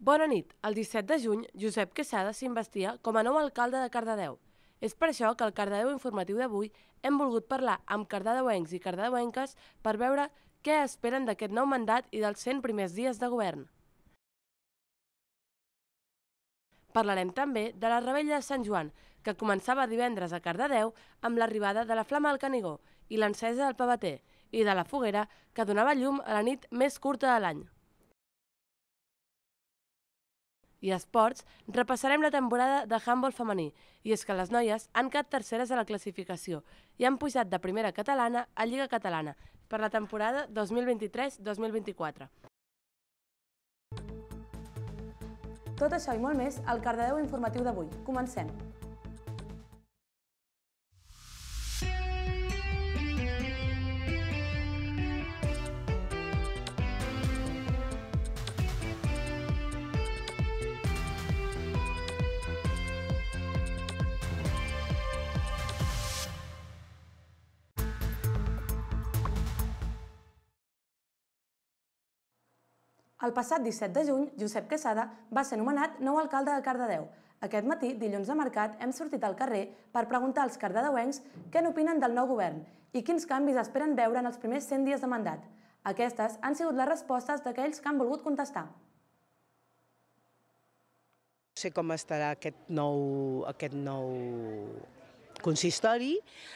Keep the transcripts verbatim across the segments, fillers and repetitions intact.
Bona nit. El disset de juny, Josep Quesada s'investia com a nou alcalde de Cardedeu. És per això que al Cardedeu Informatiu d'avui hem volgut parlar amb cardedeuencs i cardedeuenques per veure què esperen d'aquest nou mandat i dels cent primers dies de govern. Parlarem també de la Revetlla de Sant Joan, que començava divendres a Cardedeu amb l'arribada de la Flama del Canigó i l'encesa del pavater, i de la foguera que donava llum a la nit més curta de l'any. I a esports, repassarem la temporada de handbol femení, i és que les noies han quedat terceres a la classificació i han pujat de primera catalana a Lliga Catalana per la temporada dos mil vint-i-tres dos mil vint-i-quatre. Tot això i molt més al Cardedeu Informatiu d'avui. Comencem! El passat disset de juny, Josep Quesada va ser nomenat nou alcalde de Cardedeu. Aquest matí, dilluns de mercat, hem sortit al carrer per preguntar als cardedeuencs què n'opinen del nou govern i quins canvis esperen veure en els primers cent dies de mandat. Aquestes han sigut les respostes d'aquells que han volgut contestar. No sé com estarà aquest nou, aquest nou consistori,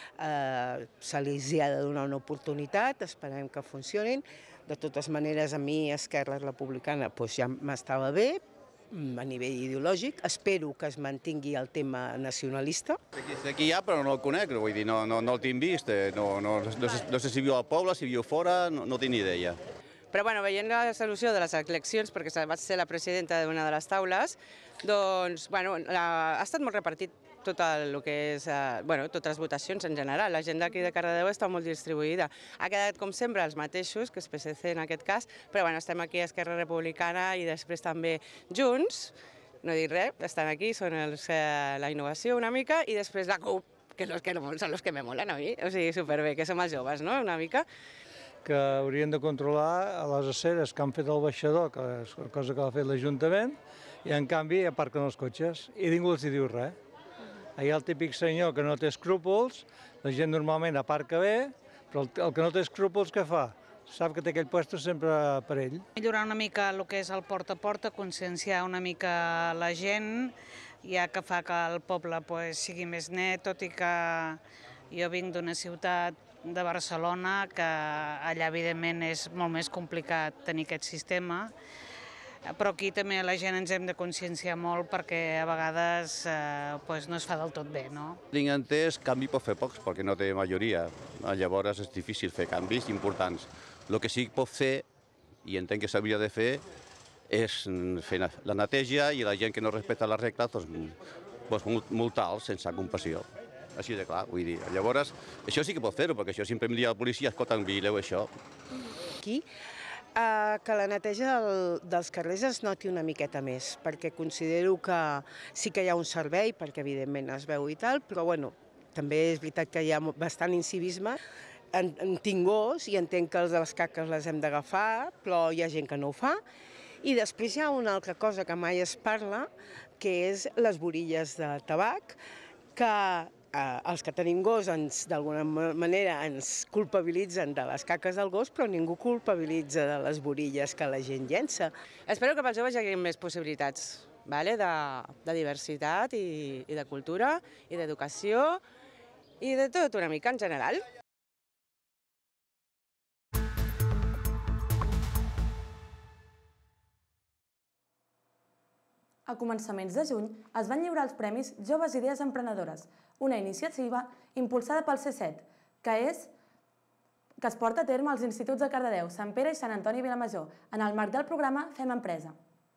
eh, se li ha de donar una oportunitat, esperem que funcionin. De totes maneres, a mi Esquerra Republicana doncs ja m'estava bé, a nivell ideològic. Espero que es mantingui el tema nacionalista. Aquí hi ha, però no el conec, vull dir, no, no, no el tinc vist, no, no, no, sé, no sé si viu al poble, si viu fora, no, no tinc ni idea. Però bueno, veient la solució de les eleccions, perquè vaig ser la presidenta d'una de les taules, doncs bueno, ha estat molt repartit tot el que és, bueno, totes les votacions en general. La gent d'aquí de Cardedeu està molt distribuïda. Ha quedat, com sempre, els mateixos, que és P S C en aquest cas, però bueno, estem aquí a Esquerra Republicana i després també Junts, no dic res, estan aquí, són els, eh, la innovació una mica, i després la CUP, que són els que, són els que me molen a mi, o sigui, superbé, que som els joves, no?, una mica. Que haurien de controlar les aceres que han fet el baixador, que és una cosa que l'ha fet l'Ajuntament, i en canvi aparquen els cotxes i ningú els hi diu res. Hi ha el típic senyor que no té escrúpols, la gent normalment aparca bé, però el que no té escrúpols què fa? Sap que té aquell lloc sempre per ell. Millorar una mica el que és el porta a porta, conscienciar una mica la gent, ja que fa que el poble sigui més net, tot i que jo vinc d'una ciutat de Barcelona, que allà evidentment és molt més complicat tenir aquest sistema, però aquí també la gent ens hem de conscienciar molt perquè a vegades no es fa del tot bé. Tinc entès, canvi pot fer pocs perquè no té majoria, llavors és difícil fer canvis importants. El que sí que pot fer, i entenc que s'hauria de fer, és fer la neteja i la gent que no respecta les regles multar-los sense compassió. Així de clar, vull dir. Llavors, això sí que pot fer-ho, perquè això sempre em diria la policia, escolta, vigileu això. Aquí, que la neteja dels carrers es noti una miqueta més, perquè considero que sí que hi ha un servei, perquè evidentment es veu i tal, però bueno, també és veritat que hi ha bastant incivisme. En tinc gos i entenc que els de les caques les hem d'agafar, però hi ha gent que no ho fa. I després hi ha una altra cosa que mai es parla, que és les borilles de tabac, que els que tenim gos d'alguna manera ens culpabilitzen de les caques del gos, però ningú culpabilitza de les borilles que la gent llença. Espero que pels joves hi hagi més possibilitats de diversitat i de cultura i d'educació i de tot una mica en general. A començaments de juny es van lliurar els Premis Joves Idees Emprenedores, una iniciativa impulsada pel C set, que es porta a terme als instituts de Cardedeu, Sant Pere i Sant Antoni Vilamajor, en el marc del programa Fem Empresa.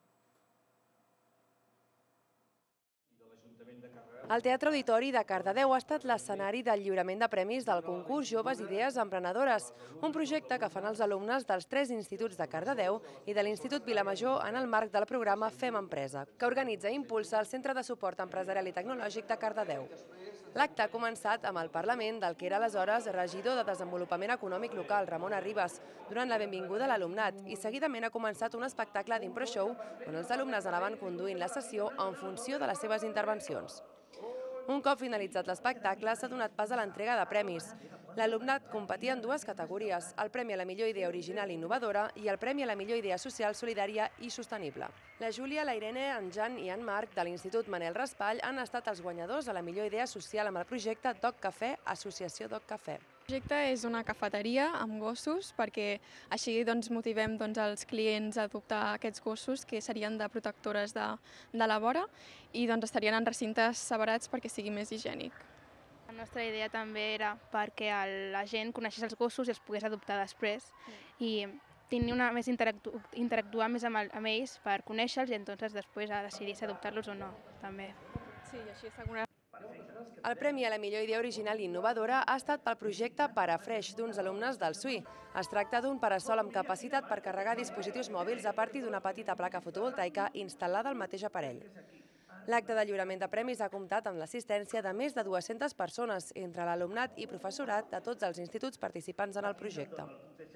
El Teatre Auditori de Cardedeu ha estat l'escenari del lliurament de premis del concurs Joves Idees Emprenedores, un projecte que fan els alumnes dels tres instituts de Cardedeu i de l'Institut Vilamajor en el marc del programa Fem Empresa, que organitza i impulsa el Centre de Suport Empresarial i Tecnològic de Cardedeu. L'acte ha començat amb el Parlament del que era aleshores regidor de Desenvolupament Econòmic Local, Ramon Arribas, donant la benvinguda a l'alumnat, i seguidament ha començat un espectacle d'impro show on els alumnes anaven conduint la sessió en funció de les seves intervencions. Un cop finalitzat l'espectacle, s'ha donat pas a l'entrega de premis. L'alumnat competia en dues categories, el Premi a la millor idea original i innovadora i el Premi a la millor idea social, solidària i sostenible. La Júlia, la Irene, en Jan i en Marc de l'Institut Manel Raspall han estat els guanyadors a la millor idea social amb el projecte Dog Cafè, Associació Dog Cafè. El projecte és una cafeteria amb gossos perquè així doncs, motivem doncs, els clients a adoptar aquests gossos que serien de protectores de, de la vora i doncs, estarien en recintes separats perquè sigui més higiènic. La nostra idea també era perquè la gent coneixés els gossos i els pogués adoptar després i tenir una més interactu interactuar més amb, el, amb ells per conèixer-los i entonces després a decidir si adoptar-los o no, també. Sí, i així assegurar. El Premi a la millor idea original i innovadora ha estat pel projecte Parafresh d'uns alumnes del S U I. Es tracta d'un parasol amb capacitat per carregar dispositius mòbils a partir d'una petita placa fotovoltaica instal·lada al mateix aparell. L'acte de lliurament de premis ha comptat amb l'assistència de més de dues-centes persones, entre l'alumnat i professorat de tots els instituts participants en el projecte.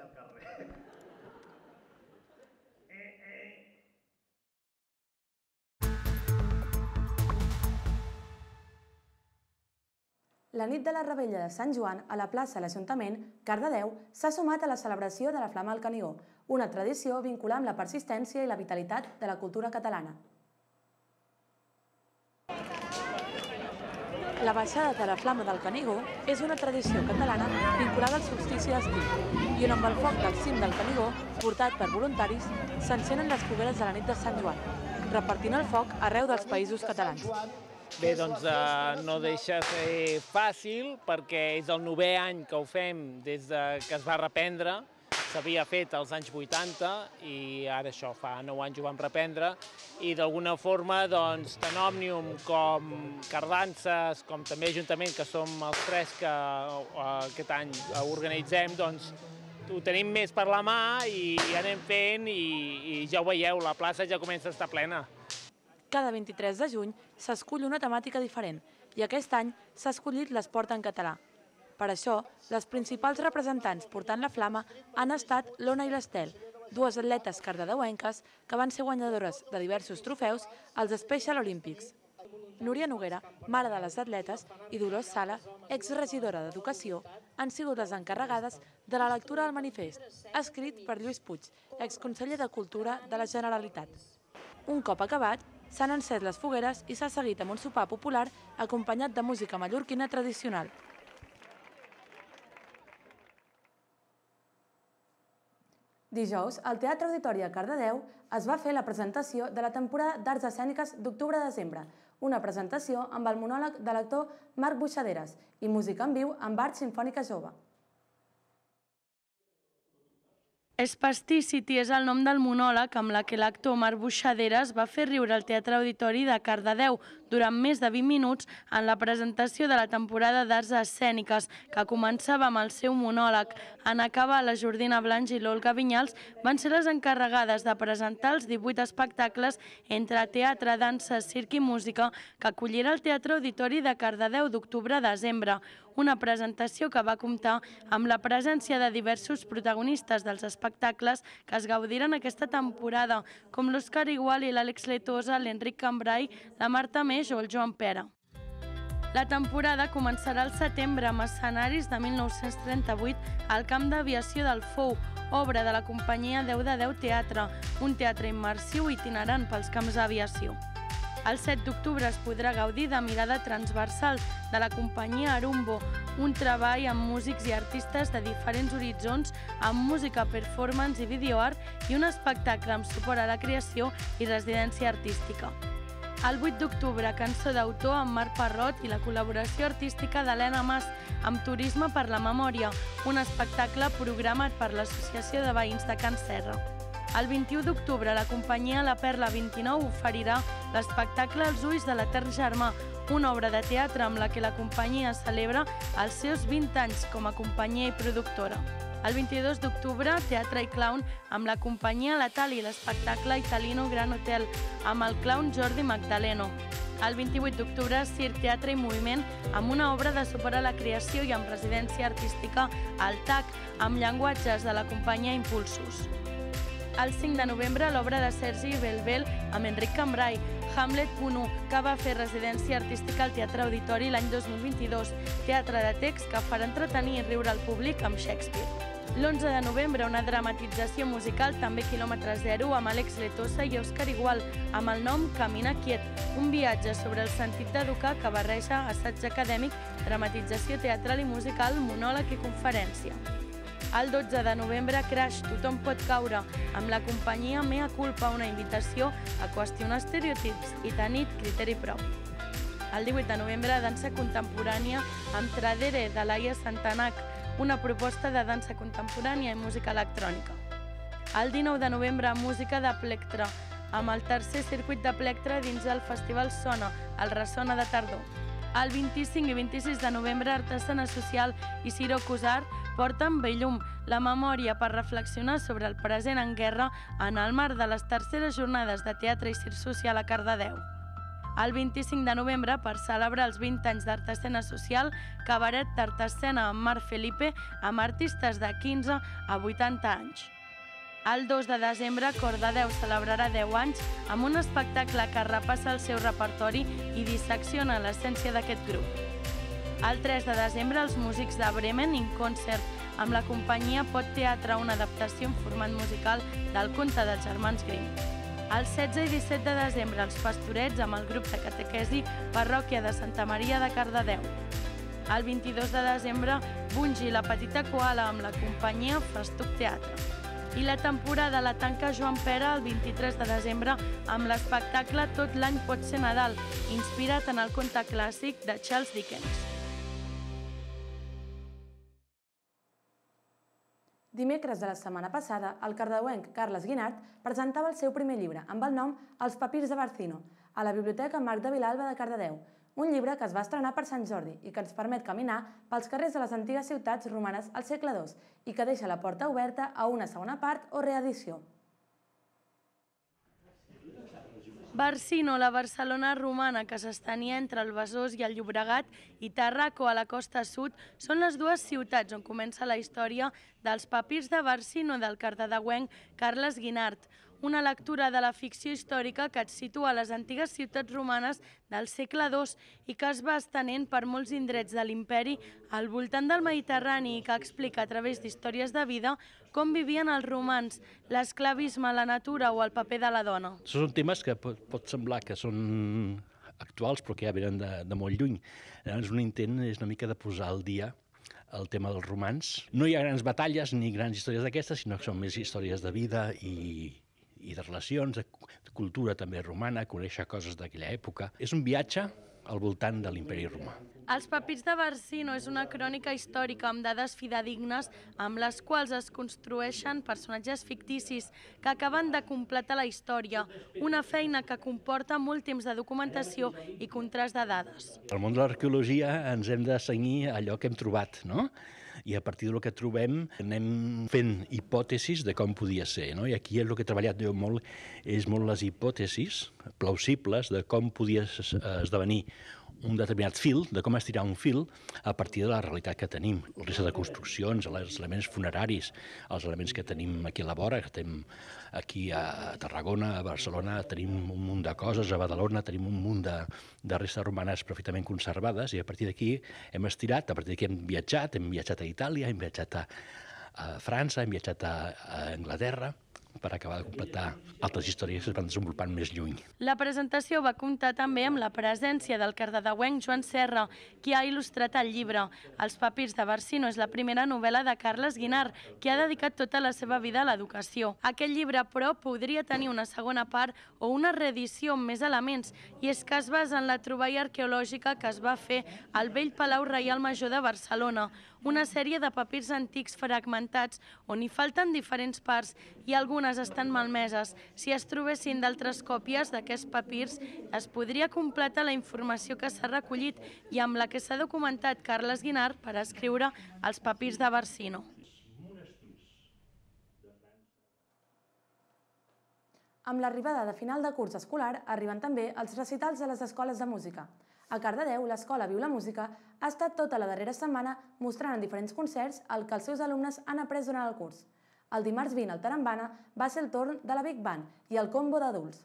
La nit de la Revetlla de Sant Joan a la plaça de l'Ajuntament, Cardedeu, s'ha sumat a la celebració de la Flama al Canigó, una tradició vinculada amb la persistència i la vitalitat de la cultura catalana. La baixada de la Flama del Canigó és una tradició catalana vinculada al solstici d'estiu i on amb el foc del cim del Canigó, portat per voluntaris, s'encenen les fogueres de la nit de Sant Joan, repartint el foc arreu dels països catalans. Bé, doncs no deixa ser fàcil perquè és el novè any que ho fem des que es va reprendre. S'havia fet als anys vuitanta i ara això, fa nou anys ho vam reprendre i d'alguna forma doncs tant Òmnium com Cardances com també Ajuntament, que som els tres que aquest any organitzem, doncs ho tenim més per la mà i anem fent i ja ho veieu, la plaça ja comença a estar plena. Cada vint-i-tres de juny s'escull una temàtica diferent i aquest any s'ha escollit l'esport en català. Per això, les principals representants portant la flama han estat l'Ona i l'Estel, dues atletes cardedeuenques que van ser guanyadores de diversos trofeus als Special Olympics. Núria Noguera, mare de les atletes, i Dolors Sala, exregidora d'Educació, han sigut les encarregades de la lectura del manifest, escrit per Lluís Puig, exconseller de Cultura de la Generalitat. Un cop acabat, s'han encès les fogueres i s'ha seguit amb un sopar popular acompanyat de música mallorquina tradicional. Dijous, al Teatre Auditori a Cardedeu es va fer la presentació de la temporada d'Arts Escèniques d'octubre a desembre, una presentació amb el monòleg de l'actor Marc Buixaderes i música en viu amb art simfònica jove. Spasticity és el nom del monòleg amb la que l'actor Marc Buixaderes va fer riure al Teatre Auditori de Cardedeu durant més de vint minuts en la presentació de la temporada d'Arts Escèniques, que començava amb el seu monòleg. En acabar, la Jordina Blanch i l'Olga Vinyals van ser les encarregades de presentar els divuit espectacles entre teatre, dansa, circ i música que acollirà el Teatre Auditori de Cardedeu d'octubre a desembre. Una presentació que va comptar amb la presència de diversos protagonistes dels espectacles que es gaudiran aquesta temporada, com l'Òscar Iguali, l'Àlex Letosa, l'Enric Cambrai, la Marta Meix o el Joan Pera. La temporada començarà al setembre amb escenaris de mil nou-cents trenta-vuit al Camp d'Aviació del Fou, obra de la companyia deu de deu Teatre, un teatre immersiu itinerant pels camps d'aviació. El set d'octubre es podrà gaudir de Mirada Transversal, de la companyia Arumbo, un treball amb músics i artistes de diferents horitzons, amb música, performance i videoart i un espectacle amb suport a la creació i residència artística. El vuit d'octubre, cançó d'autor amb Marc Parrot i la col·laboració artística d'Helena Mas, amb Turisme per la Memòria, un espectacle programat per l'Associació de Veïns de Can Serra. El vint-i-u d'octubre, la companyia La Perla vint-i-nou oferirà l'espectacle Els ulls de l'Etern Germà, una obra de teatre amb la que la companyia celebra els seus vint anys com a companyia i productora. El vint-i-dos d'octubre, Teatre i Clown amb la companyia Letal i l'espectacle Italino Gran Hotel amb el clown Jordi Magdaleno. El vint-i-vuit d'octubre, Circ, Teatre i Moviment, amb una obra de suport a la creació i amb residència artística al T A C, amb llenguatges de la companyia Impulsos. El cinc de novembre, l'obra de Sergi Belbel amb Enric Cambrai, Hamlet punt u, que va fer residència artística al Teatre Auditori l'any dos mil vint-i-dos, teatre de text que farà entretenir i riure al públic amb Shakespeare. L'onze de novembre, una dramatització musical, també quilòmetre zero, amb Àlex Letosa i Òscar Igual, amb el nom Camina quiet, un viatge sobre el sentit d'educar que barreja assaig acadèmic, dramatització teatral i musical, monòleg i conferència. El dotze de novembre, Crash, tothom pot caure, amb la companyia Mea Culpa, una invitació a qüestionar estereotips i tenir criteri propi. El divuit de novembre, dansa contemporània amb Tradere, de Laia Santanac, una proposta de dansa contemporània i música electrònica. El dinou de novembre, música de plectre, amb el tercer circuit de plectre dins el Festival Sona, el Ressona de Tardor. El vint-i-cinc i vint-i-sis de novembre, Artesana Social i Ciro Cusar porten Bellum, la memòria per reflexionar sobre el present en guerra en el marc de les terceres jornades de teatre i circ social a Cardedeu. El vint-i-cinc de novembre, per celebrar els vint anys d'Artesana Social, cabaret d'Artesana amb Marc Felipe, amb artistes de quinze a vuitanta anys. El dos de desembre, Cardedeu celebrarà deu anys amb un espectacle que repassa el seu repertori i dissecciona l'essència d'aquest grup. El tres de desembre, els músics de Bremen in Concert, amb la companyia Pot Teatre, una adaptació en format musical del conte dels germans Grimm. El setze i disset de desembre, els Pastorets, amb el grup de catequesi Parròquia de Santa Maria de Cardedeu. El vint-i-dos de desembre, Bungi, la petita koala, amb la companyia Festuc Teatre. I la temporada la tanca Joan Pera el vint-i-tres de desembre amb l'espectacle Tot l'any pot ser Nadal, inspirat en el conte clàssic de Charles Dickens. Dimecres de la setmana passada, el cardedeuenc Carles Guinart presentava el seu primer llibre, amb el nom Els papirs de Barcino, a la Biblioteca Marc de Vilalba de Cardedeu, un llibre que es va estrenar per Sant Jordi i que ens permet caminar pels carrers de les antigues ciutats romanes al segle dos i que deixa la porta oberta a una segona part o reedició. Barcino, la Barcelona romana que s'estenia entre el Besòs i el Llobregat, i Tarraco, a la costa sud, són les dues ciutats on comença la història dels papirs de Barcino del cardedeuenc Carles Guinart, una lectura de la ficció històrica que et situa a les antigues ciutats romanes del segle dos i que es va estenent per molts indrets de l'imperi al voltant del Mediterrani i que explica a través d'històries de vida com vivien els romans, l'esclavisme, la natura o el paper de la dona. Són temes que pot, pot semblar que són actuals però que ja venen de, de molt lluny. Llavors un intent és una mica de posar al dia el tema dels romans. No hi ha grans batalles ni grans històries d'aquestes, sinó que són més històries de vida i i de relacions, de cultura també romana, conèixer coses d'aquella època. És un viatge al voltant de l'imperi romà. Els papirs de Barcino és una crònica històrica amb dades fidedignes amb les quals es construeixen personatges ficticis que acaben de completar la història, una feina que comporta molt temps de documentació i contrast de dades. Al món de l'arqueologia ens hem de cenyir allò que hem trobat, no? I a partir del que trobem anem fent hipòtesis de com podia ser, no? I aquí el que he treballat jo molt és molt les hipòtesis plausibles de com podia esdevenir un determinat fil, de com estirar un fil a partir de la realitat que tenim. La resta de construccions, els elements funeraris, els elements que tenim aquí a la vora, que tenim aquí a Tarragona, a Barcelona, tenim un munt de coses, a Badalona tenim un munt de, de restes romanes perfectament conservades i a partir d'aquí hem estirat, a partir d'aquí hem viatjat, hem viatjat a Itàlia, hem viatjat a, a França, hem viatjat a, a Anglaterra, per acabar de completar altres històries que es van desenvolupant més lluny. La presentació va comptar també amb la presència del cardedeuenc Joan Serra, qui ha il·lustrat el llibre. Els papirs de Barcino és la primera novel·la de Carles Guinart, qui ha dedicat tota la seva vida a l'educació. Aquest llibre, però, podria tenir una segona part o una reedició amb més elements, i és que es basa en la troballa arqueològica que es va fer al vell Palau Reial Major de Barcelona, una sèrie de papirs antics fragmentats on hi falten diferents parts i algunes estan malmeses. Si es trobessin d'altres còpies d'aquests papirs, es podria completar la informació que s'ha recollit i amb la que s'ha documentat Carles Guinart per escriure els papirs de Barcino. Amb l'arribada de final de curs escolar arriben també els recitals a les escoles de música. A Cardedeu, l'escola Viu la Música ha estat tota la darrera setmana mostrant en diferents concerts el que els seus alumnes han après durant el curs. El dimarts vint al Tarambana va ser el torn de la Big Band i el combo d'adults.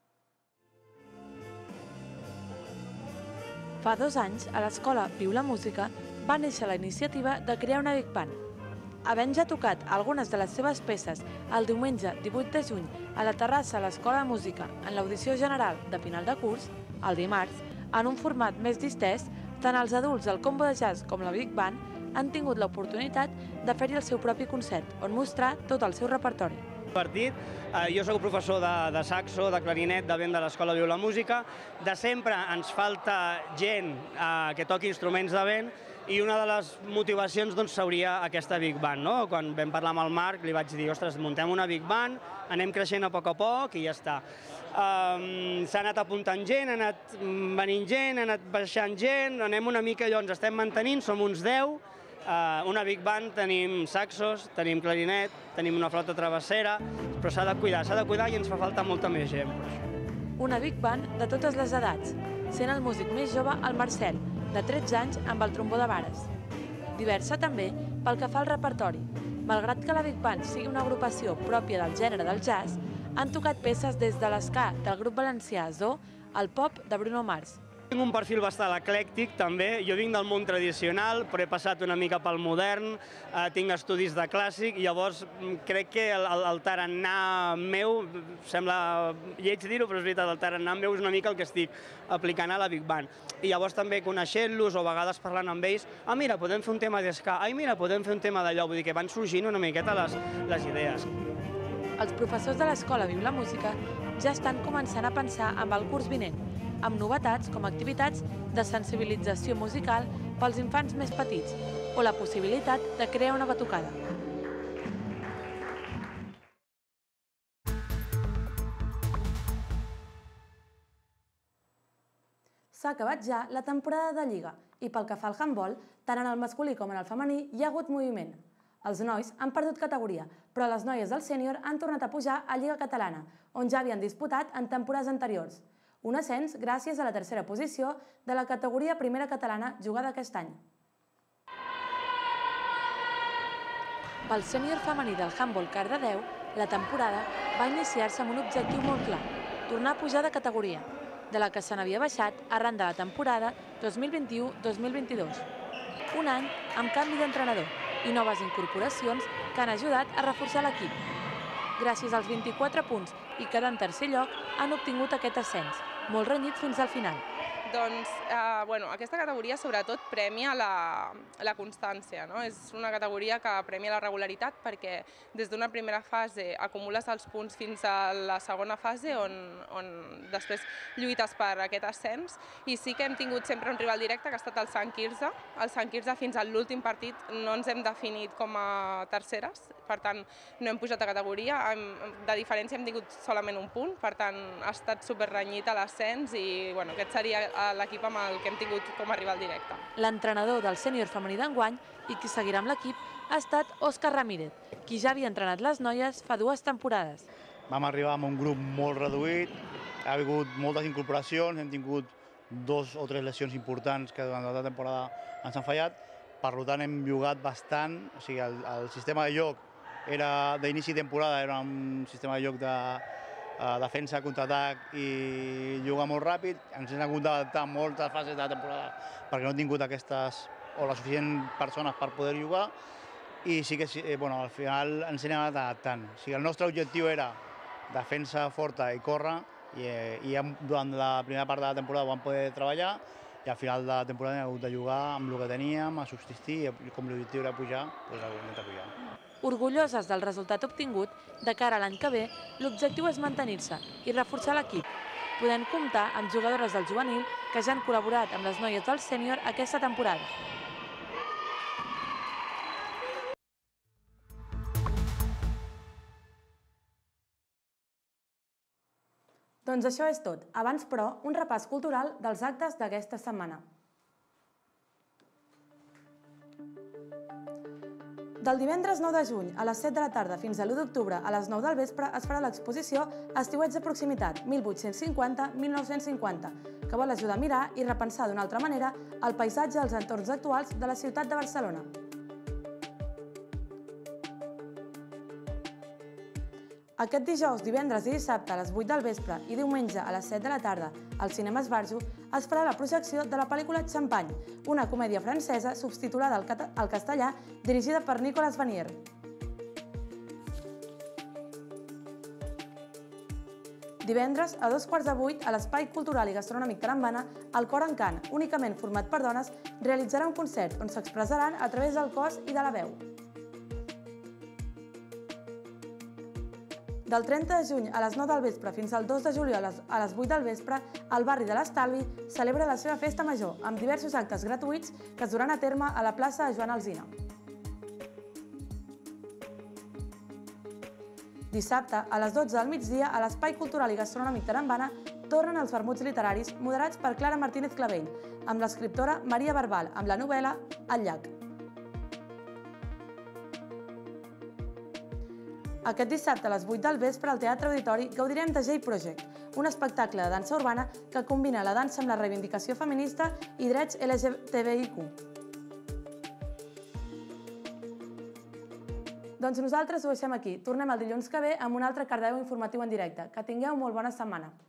Fa dos anys, a l'escola Viu la Música va néixer la iniciativa de crear una Big Band. Havent ja tocat algunes de les seves peces el diumenge divuit de juny a la terrassa de l'Escola de Música en l'audició general de final de curs, el dimarts, en un format més distès, tant els adults del combo de jazz com la Big Band han tingut l'oportunitat de fer-hi el seu propi concert, on mostrar tot el seu repertori. Jo soc professor de, de saxo, de clarinet, de vent de l'Escola Viu la Música. De sempre ens falta gent eh, que toqui instruments de vent i una de les motivacions doncs, seria aquesta Big Band. No? Quan vam parlar amb el Marc li vaig dir, ostres, muntem una Big Band, anem creixent a poc a poc i ja està. Um, S'ha anat apuntant gent, ha anat venint gent, ha anat baixant gent, anem una mica allò, ens estem mantenint, som uns deu, uh, una Big Band, tenim saxos, tenim clarinet, tenim una flauta travessera, però s'ha de cuidar, s'ha de cuidar i ens fa falta molta més gent. Una Big Band de totes les edats, sent el músic més jove el Marcel, de tretze anys amb el trombó de vares. Diversa també pel que fa al repertori. Malgrat que la Big Band sigui una agrupació pròpia del gènere del jazz, han tocat peces des de l'esca del grup valencià Zoo al pop de Bruno Mars. Tinc un perfil bastant eclèctic també, jo vinc del món tradicional però he passat una mica pel modern, eh, tinc estudis de clàssic i llavors crec que el, el, el tarannà meu, sembla lleig dir-ho però és veritat, el tarannà meu és una mica el que estic aplicant a la Big Band. I llavors també coneixent-los o a vegades parlant amb ells, ah mira, podem fer un tema d'esca, ai mira, podem fer un tema d'allò, vull dir que van sorgint una miqueta les, les idees. Els professors de l'escola Viu la Música ja estan començant a pensar amb el curs vinent, amb novetats com activitats de sensibilització musical pels infants més petits o la possibilitat de crear una batucada. S'ha acabat ja la temporada de Lliga i pel que fa al handbol, tant en el masculí com en el femení hi ha hagut moviment. Els nois han perdut categoria, però les noies del sènior han tornat a pujar a Lliga Catalana, on ja havien disputat en temporades anteriors. Un ascens gràcies a la tercera posició de la categoria primera catalana jugada aquest any. Pel sènior femení del handbol Cardedeu, la temporada va iniciar-se amb un objectiu molt clar, tornar a pujar de categoria, de la que se n'havia baixat arran de la temporada dos mil vint-i-u dos mil vint-i-dos. Un any amb canvi d'entrenador i noves incorporacions que han ajudat a reforçar l'equip. Gràcies als vint-i-quatre punts i quedar en tercer lloc, han obtingut aquest ascens, molt renyit fins al final. Doncs, eh, bueno, aquesta categoria sobretot premia la, la constància, no? És una categoria que premia la regularitat perquè des d'una primera fase acumules els punts fins a la segona fase on, on després lluites per aquest ascens i sí que hem tingut sempre un rival directe que ha estat el Sant Quirze. El Sant Quirze fins a l'últim partit no ens hem definit com a terceres, per tant no hem pujat a categoria, de diferència hem tingut solament un punt, per tant ha estat superrenyit a l'ascens i bueno, aquest seria l'equip amb el que hem tingut com a rival directe. L'entrenador del sènior femení d'enguany i qui seguirà amb l'equip ha estat Òscar Ramírez, qui ja havia entrenat les noies fa dues temporades. Vam arribar amb un grup molt reduït, ha hagut moltes incorporacions, hem tingut dos o tres lesions importants que durant la temporada ens han fallat, per tant hem jugat bastant, o sigui, el, el sistema de joc era d'inici de temporada, era un sistema de joc de Uh, defensa, contraatac i jugar molt ràpid. Ens hem hagut d'adaptar moltes fases de la temporada perquè no hem tingut aquestes o les suficients persones per poder jugar i sí que eh, bueno, al final ens hem anat adaptant. O sigui, el nostre objectiu era defensa forta i córrer i, eh, i durant la primera part de la temporada ho vam poder treballar i al final de la temporada hem hagut de jugar amb el que teníem, a subsistir i com l'objectiu era pujar, doncs hem de pujar. Orgulloses del resultat obtingut, de cara a l'any que ve, l'objectiu és mantenir-se i reforçar l'equip, podent comptar amb jugadores del juvenil que ja han col·laborat amb les noies del sènior aquesta temporada. Doncs això és tot. Abans, però, un repàs cultural dels actes d'aquesta setmana. Del divendres nou de juny a les set de la tarda fins a l'u d'octubre a les nou del vespre es farà l'exposició Estiuets de proximitat mil vuit-cents cinquanta a mil nou-cents cinquanta, que vol ajudar a mirar i repensar d'una altra manera el paisatge als entorns actuals de la ciutat de Barcelona. Aquest dijous, divendres i dissabte a les vuit del vespre i diumenge a les set de la tarda al Cinema Esbarjo es farà la projecció de la pel·lícula Champagne, una comèdia francesa subtitulada al castellà dirigida per Nicolas Vanier. Divendres, a dos quarts de vuit, a l'Espai Cultural i Gastronòmic Tarambana, el Cor Encant, únicament format per dones, realitzarà un concert on s'expressaran a través del cos i de la veu. Del trenta de juny a les nou del vespre fins al dos de juliol a les vuit del vespre, el barri de l'Estalvi celebra la seva festa major, amb diversos actes gratuïts que es duran a terme a la plaça de Joan Alsina. Dissabte, a les dotze del migdia, a l'Espai Cultural i Gastronòmic Tarambana, tornen els vermuts literaris moderats per Clara Martínez Clavell, amb l'escriptora Maria Barbal, amb la novel·la El llac. Aquest dissabte a les vuit del vespre al Teatre Auditori gaudirem de J Project, un espectacle de dansa urbana que combina la dansa amb la reivindicació feminista i drets L G T B I Q. Doncs nosaltres ho deixem aquí. Tornem el dilluns que ve amb un altre Cardedeu informatiu en directe. Que tingueu molt bona setmana.